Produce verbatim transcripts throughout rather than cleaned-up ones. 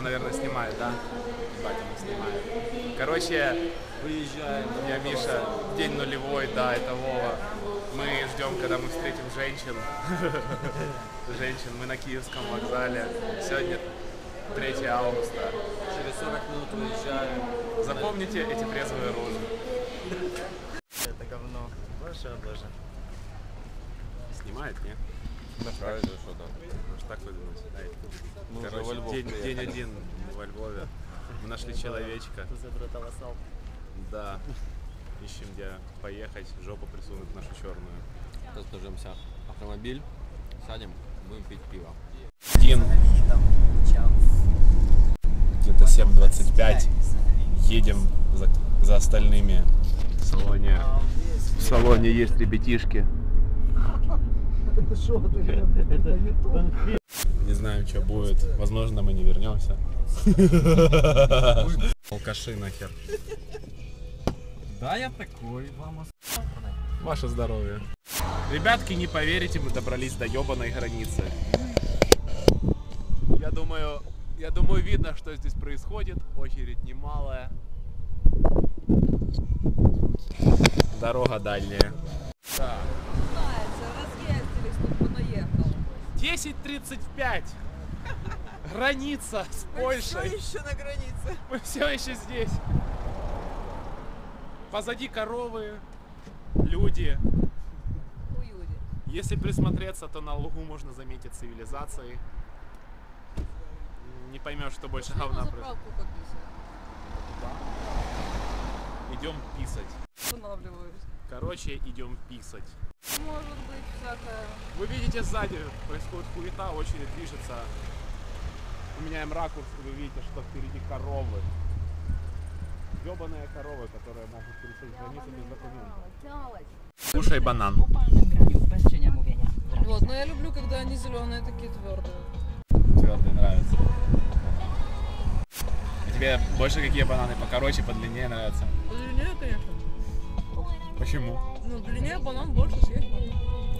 наверное, снимает, да? Батя снимает. Короче, выезжаем. Я Миша, день нулевой, да, это Вова. Мы ждем, когда мы встретим женщин. Женщин, мы на Киевском вокзале. Сегодня третье августа. Через сорок минут выезжаем. Запомните эти трезвые рожи. Это говно. Боже, боже. Снимает, не? Да, правильно, что да. Может так выдумать. Мы Короче, уже во Львов день, приехали. день один во Львове. Мы нашли человечка. Да. Ищем, где поехать, жопу присунуть нашу черную. Сейчас дождемся автомобиль, сядем, будем пить пиво. Один. Где-то семь двадцать пять. Едем за, за остальными. В салоне, в салоне есть ребятишки. Не знаем, что будет. Возможно, мы не вернемся. Алкаши нахер. Да, я такой, вам Ваше здоровье. Ребятки, не поверите, мы добрались до ебаной границы. Я думаю, я думаю, видно, что здесь происходит. Очередь немалая. Дорога дальняя. Да. десять тридцать пять. Граница с Польшей. Мы все еще на границе. Мы все еще здесь. Позади коровы, люди. Люди. Если присмотреться, то на лугу можно заметить цивилизации. Не поймешь, что больше говна происходит. Идем писать. Останавливаюсь. Короче, идем писать. Может быть всякое. Вы видите, сзади происходит хуета, очередь движется. Меняем ракурс, и вы видите, что впереди коровы. Ёбаные коровы, которые могут пересечь границу без документов. Кушай банан. Вот, но я люблю, когда они зеленые, такие твердые. Твердые нравятся. А тебе больше какие бананы покороче, подлиннее нравятся? Длиннее, конечно. Почему? Ну, длиннее банан больше съесть можно.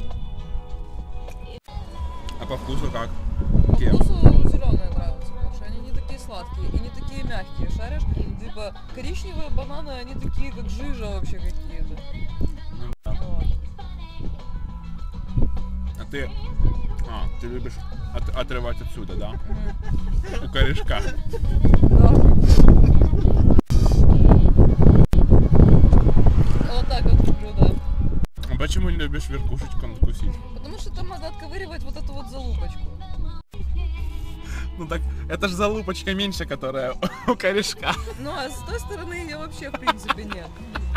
А по вкусу как? По Какие? вкусу зеленые нравятся больше. Они не такие сладкие и не такие мягкие. Шаришь? Типа коричневые бананы, они такие как жижа вообще какие-то. Ну, да. Вот. А ты... А, ты любишь от, отрывать отсюда, да? Угу. У корешка. Да. Вот так вот люблю, да. А почему не любишь верхушечку надкусить? Потому что там надо отковыривать вот эту вот залупочку. Ну так, это же залупочка меньше, которая у корешка. Ну а с той стороны ее вообще в принципе нет.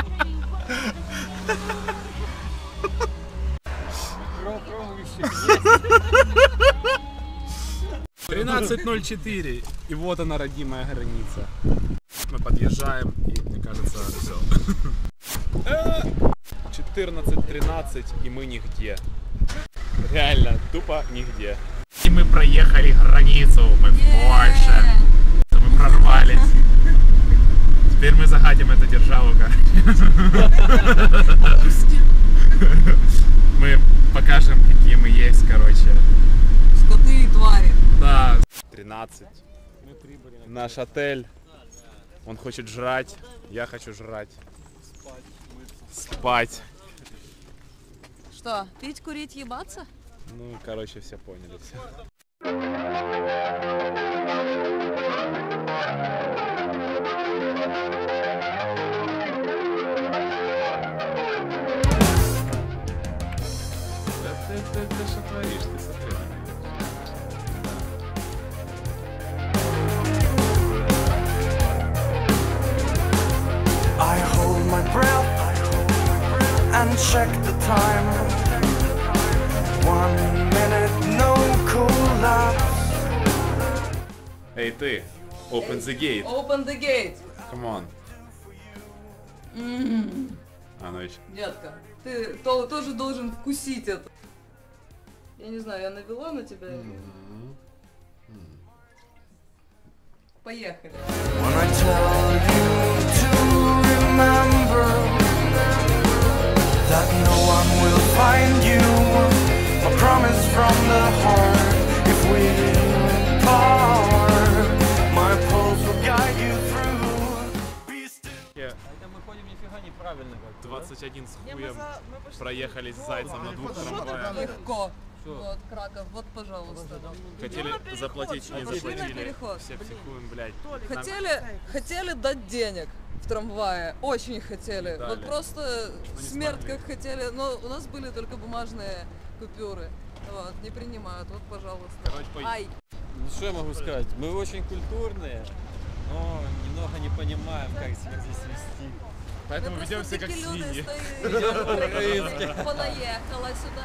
тринадцать ноль четыре. И вот она, родимая граница. Мы подъезжаем, и мне кажется, все. четырнадцать тринадцать, и мы нигде. Реально, тупо нигде. И мы проехали границу, мы в Польше. Мы прорвались. Теперь мы загадим эту державу, мы покажем, какие мы есть, короче. Скоты и твари. Да. тринадцать. Наш отель. Он хочет жрать. Я хочу жрать. Спать. Что, пить, курить, ебаться? Ну, короче, все поняли. Все. Ты, ты, ты что творишь? Ты смотри. I hold my breath and check the time. One minute, no collapse. Эй, ты! Open the gate! Open the gate! Come on! Mm-hmm. А, ну еще. Детка, ты то, тоже должен вкусить это. Я не знаю, я навела на тебя. Mm-hmm. Поехали. When I tell you to remember that no one will find you, a promise from the heart. If we part, my правильно как-то, да? двадцать один с хуем проехались с зайцем на двух трамваях. Легко. Что? Вот, Краков, вот, пожалуйста. Хотели заплатить, не Пошли на заплатили. переход. Все психуем, блядь. Нам- Хотели, хотели дать денег в трамвае, очень хотели. Не Вот дали. просто не смерть смогли. как хотели, но у нас были только бумажные купюры. Вот, не принимают, вот, пожалуйста. Короче, по- Ай, Ну что я могу сказать? Мы очень культурные, но немного не понимаем, как себя здесь вести. Поэтому мы ведемся просто как такие люди свиньи. стоят. Понаехала сюда.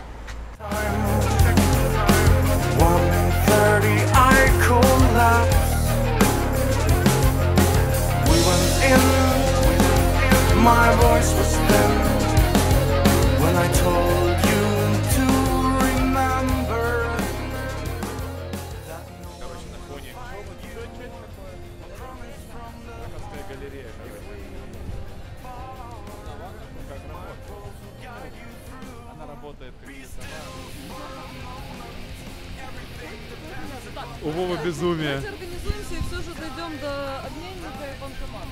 one thirty I collapsed. We went in, my voice was thin when I told you to remember that no Короче, на фоне. Краковская галерея. Как работает? Она работает как У Вовы безумие. Давайте организуемся и все же дойдем до обменника и банкомата.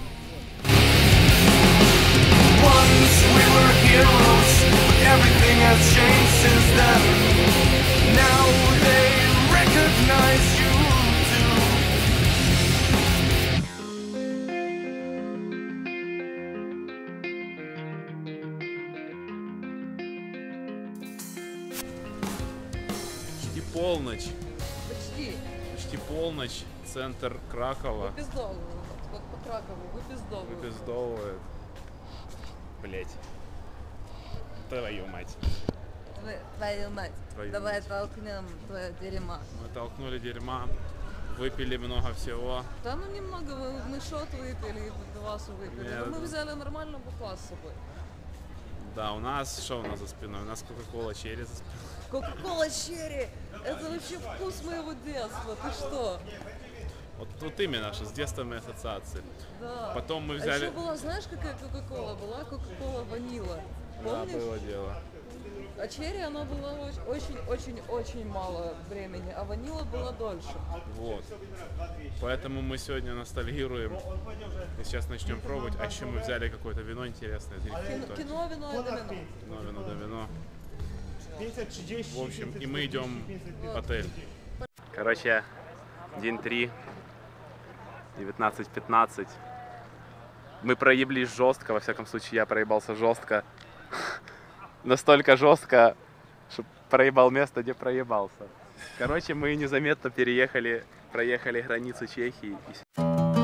Once we were heroes, but everything has changed since then. Now they recognize you too. Почти полночь. Почти. Почти полночь. Центр Кракова. Выпиздовывают. Вот по Кракову выпиздовывают. Выпиздовывает. Блять. Твою мать. Тв- Твою мать. Твою Давай мать. толкнем твое дерьмо. Мы толкнули дерьма. Выпили много всего. Да ну немного, мы, мы шот выпили и пивасу выпили. Нет. Но мы взяли нормально бухла с собой. Да, у нас, что у нас за спиной? У нас Кока-Кола Черри за спиной. Кока-кола черри! Это вообще вкус моего детства, ты что? Вот, вот именно, что с детства мои ассоциации. Да. Потом мы А взяли... еще была, знаешь, какая кока-кола была? Кока-кола ванила. Да, Помнишь? было дело. А черри она была очень-очень-очень мало времени, а ванила была дольше. Вот. Поэтому мы сегодня ностальгируем. И сейчас начнем пробовать. А еще мы взяли какое-то вино интересное. Кино, кино, вино, это вино. Вино, вино, да, вино. В общем, и мы идем в отель. Короче, день три, девятнадцать пятнадцать. Мы проеблись жестко, во всяком случае я проебался жестко. Настолько жестко, что проебал место, где проебался. Короче, мы незаметно переехали, проехали границу Чехии. И...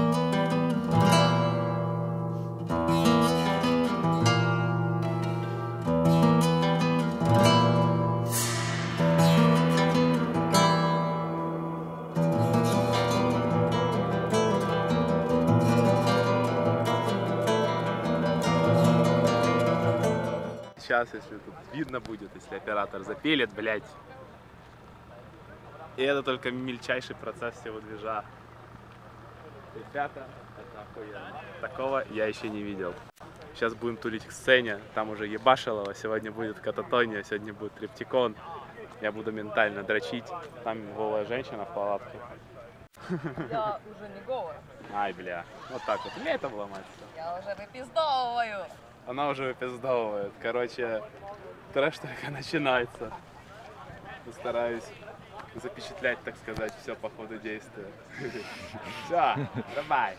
Сейчас, если тут видно будет, если оператор запилит, блядь. И это только мельчайший процесс всего движа. Ребята, это охуенно. Такого я еще не видел. Сейчас будем тулить к сцене, там уже ебашилово, сегодня будет кататония, сегодня будет триптикон. Я буду ментально дрочить. Там голая женщина в палатке. Я уже не голая. Ай, бля. Вот так вот. Мне это вломать. Я уже выпиздовываю. Она уже выпиздовывает. Короче, трэш только начинается. Стараюсь запечатлять, так сказать, все по ходу действия. Все, давай.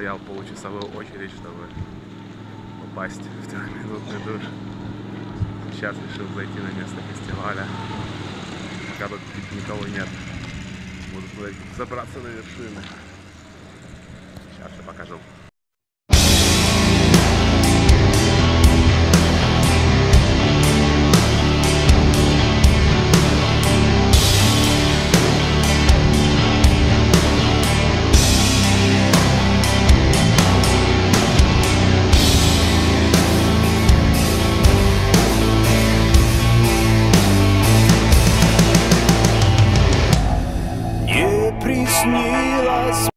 стоял получасовую очередь, чтобы попасть в трехминутный душ. Сейчас решил зайти на место фестиваля. Пока тут никого нет. Буду забраться на вершины. Сейчас я покажу. Приснилось.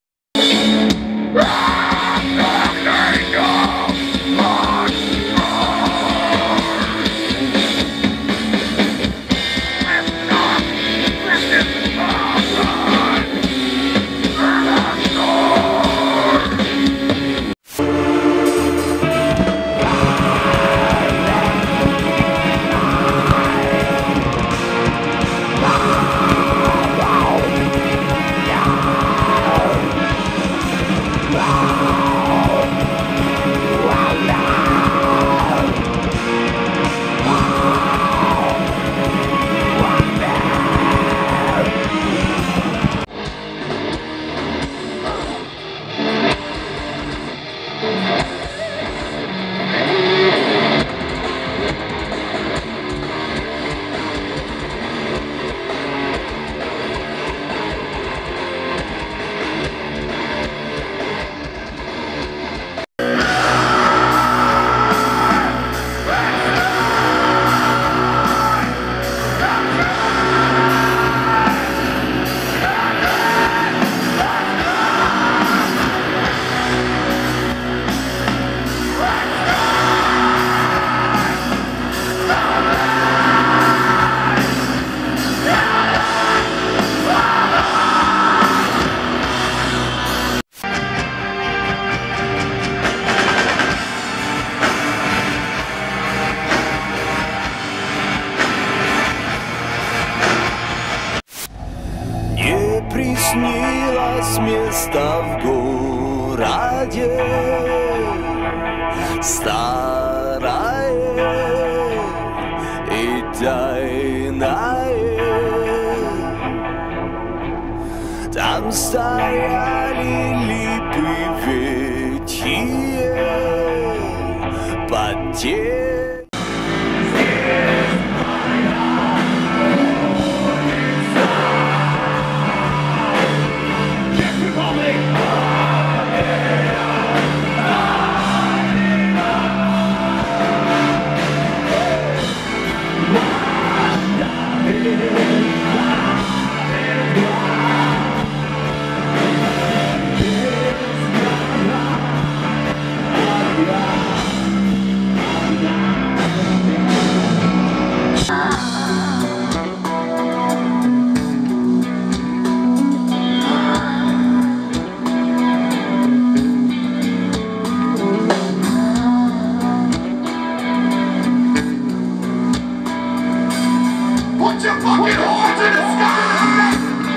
Приснилось место в городе старое и тайное. Там стояли липы ветхие под тень. Put your fucking horns in the sky!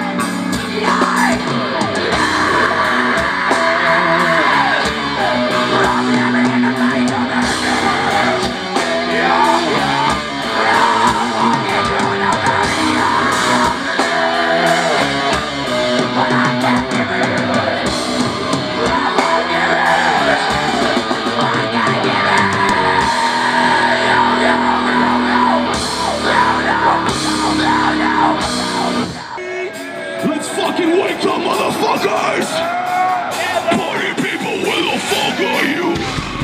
Let's fucking wake up, motherfuckers! Party people, where the fuck are you?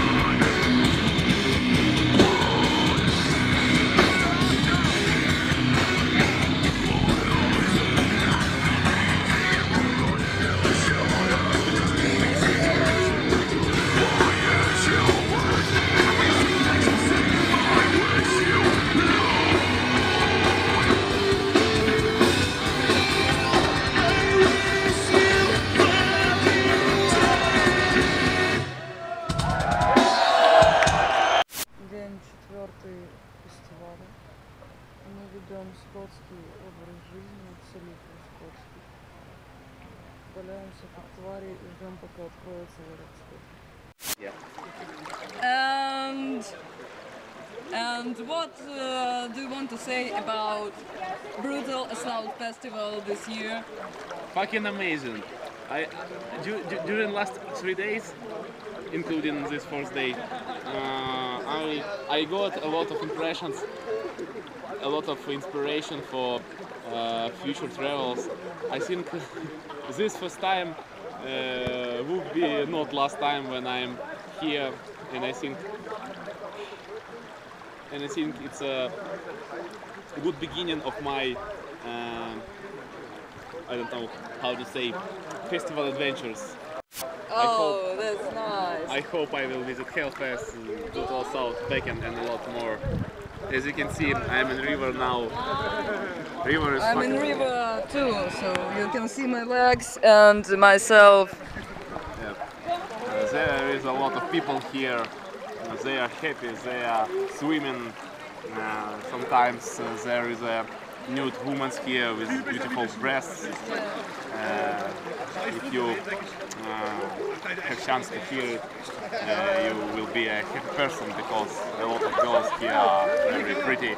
фестиваля. Мы ведем скотский образ жизни, абсолютно скотский. валяемся как твари и ждем, пока откроется городской. And and what uh, do you want to say about Brutal Assault Festival this year? Fucking amazing. I du, du, during last three days, including this fourth day, uh, I I got a lot of impressions, a lot of inspiration for uh, future travels. I think this first time uh, would be not last time when I'm here, and I think and I think it's a good beginning of my. Uh, I don't know how to say, festival adventures. Oh, that's nice. I hope I will visit Hellfest, Brutal Assault, Beacon, and a lot more. As you can see, I'm in river now. River is I'm in fucking- river too, so you can see my legs and myself. Yeah. Uh, there is a lot of people here. Uh, they are happy. They are swimming. Uh, sometimes uh, there is a nude woman here with beautiful breasts. Uh, if you uh, have chance to hear it, uh, you will be a happy person because a lot of girls here are very pretty.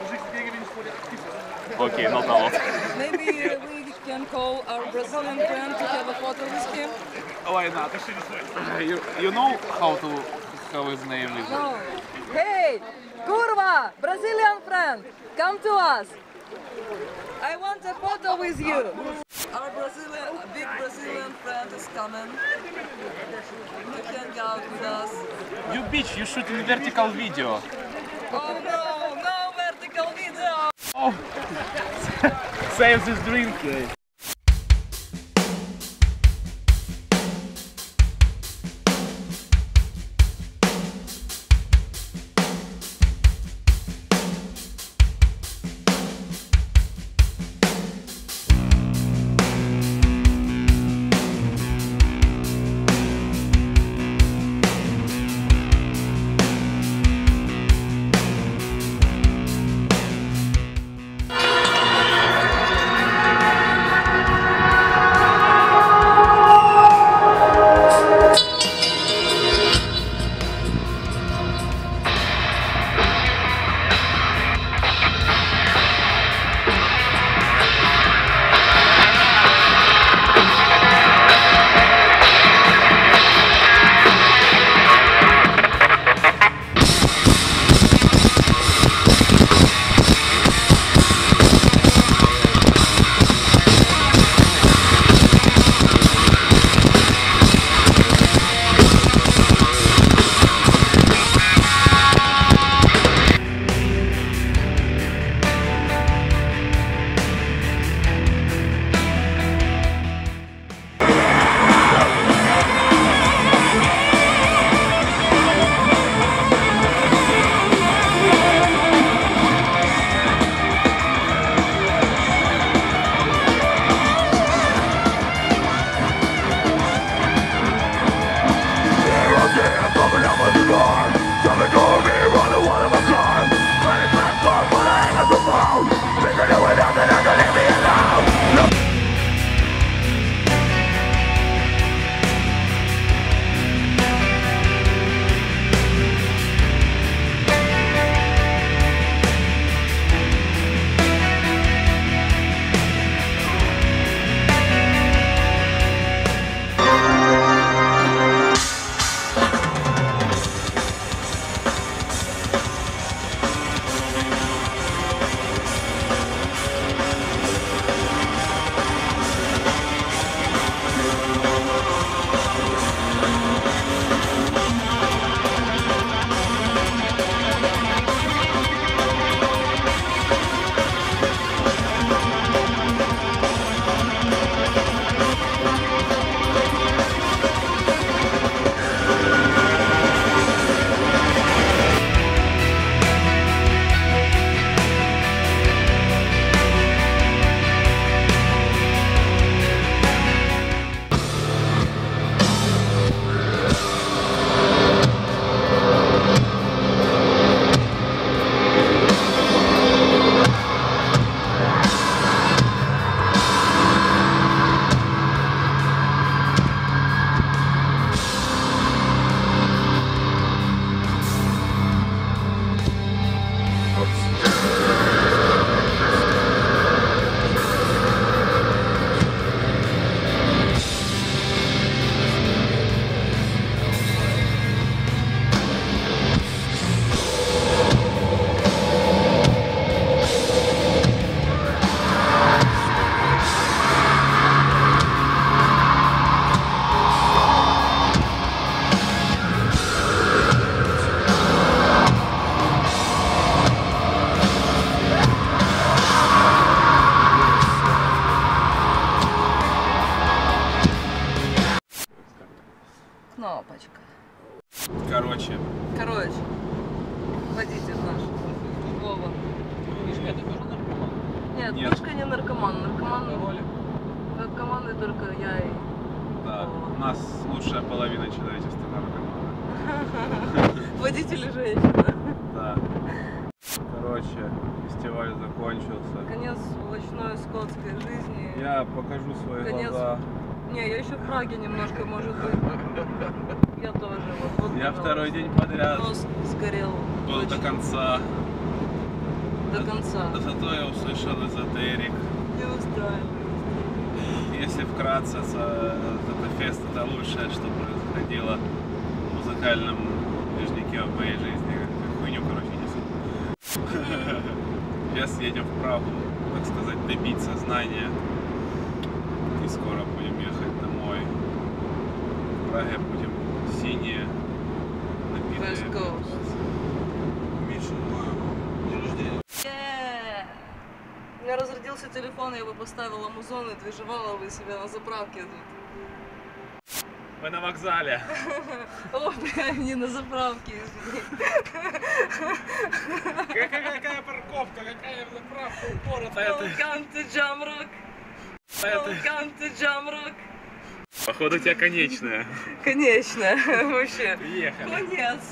Okay, not a lot. Maybe uh, we can call our Brazilian friend to have a photo with him. Why not? Uh, you, you know how to how his name is? No. Hey, kurwa, Brazilian friend, come to us. I want a photo with you. Our Brazilian, big Brazilian friend is coming to hang out with us. You bitch, you shooting vertical video. Oh no, no vertical video. Oh, save this drink. eh? Короче. Короче, водитель наш, Вова. Мишка, это тоже наркоман? Нет, Нет. Мишка не наркоман, наркоман, Ролик. наркоманы только я и Да, Вова. у нас лучшая половина человечества наркомана. Водитель и женщина. Да. Короче, фестиваль закончился. Конец сволочной скотской жизни. Я покажу свои Конец. глаза. Не, я еще в Праге немножко, может быть. Я тоже. Вот, вот, Я пожалуйста. второй день подряд Нос сгорел. был до Очень. конца. До конца. Зато я услышал эзотерик. Не устраивает. Если вкратце, за этот фест это лучшее, что происходило в музыкальном движнике в моей жизни. Хуйню, короче, несу. Сейчас едем в Прагу, так сказать, добить сознания. И скоро будем ехать домой. В Праге будем синие, напитые. Let's go. Миша, день рождения. Yeah. У меня разрядился телефон, я бы поставила музон и движевала бы себя на заправке тут. Мы на вокзале. О, бля, не на заправке, извини. Какая, какая парковка, какая заправка упоротая. Welcome to Jamrock. Welcome to Jamrock. Походу у тебя конечная. Конечно, вообще. Приехали. Конец.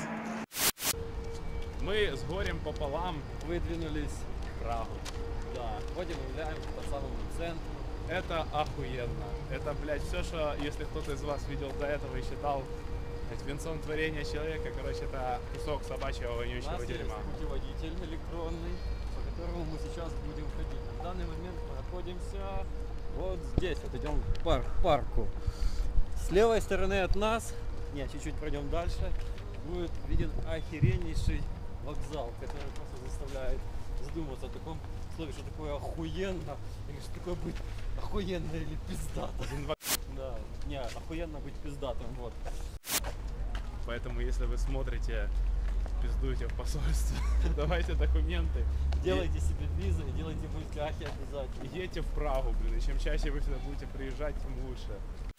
Мы с горем пополам. Выдвинулись в Прагу. Да, ходим, гуляем по самому центру. Это охуенно. Это, блядь, все, что, если кто-то из вас видел до этого и считал блядь, венцом творения человека, короче, это кусок собачьего У вонючего нас есть дерьма. путеводитель электронный, по которому мы сейчас будем ходить. В данный момент мы находимся вот здесь, вот идем к пар парку. С левой стороны от нас, не, чуть-чуть пройдем дальше, будет виден охереннейший вокзал, который просто заставляет задуматься о таком слове, что такое охуенно, или что такое быть охуенно или пиздато. Да, не, охуенно быть пиздатым, вот. Поэтому, если вы смотрите, пиздуйте в посольство, давайте документы. Делайте себе визы и делайте буйкахи обязательно. И едьте в Прагу, блин, и чем чаще вы сюда будете приезжать, тем лучше.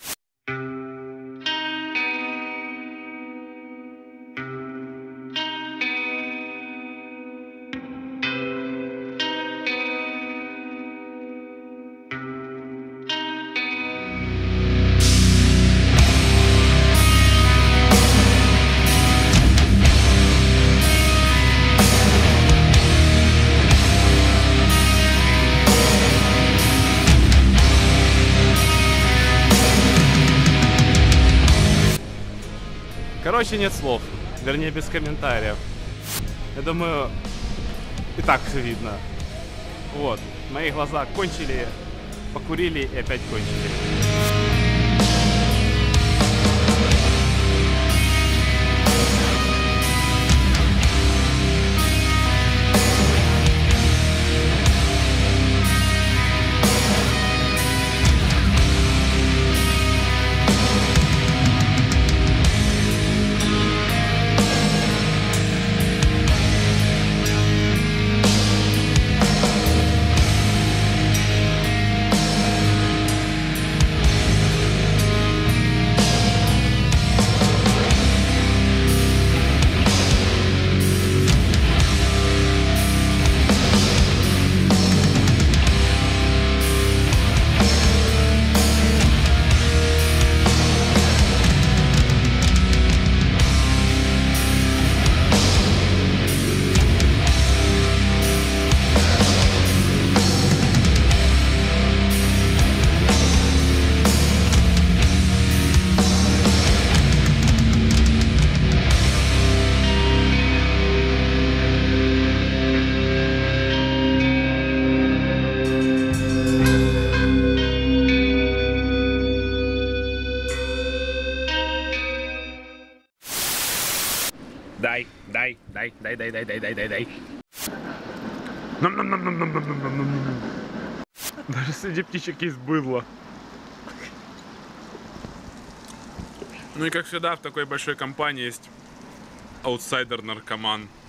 Короче, нет слов. Вернее, без комментариев. Я думаю, и так все видно. Вот. Мои глаза кончили, покурили и опять кончили. Дай, дай, дай, дай, дай, дай, дай, дай, дай, дай. Нам-нам-нам-нам-нам-нам-нам-нам-нам. Даже среди птичек есть быдло. Ну и как всегда в такой большой компании есть аутсайдер-наркоман.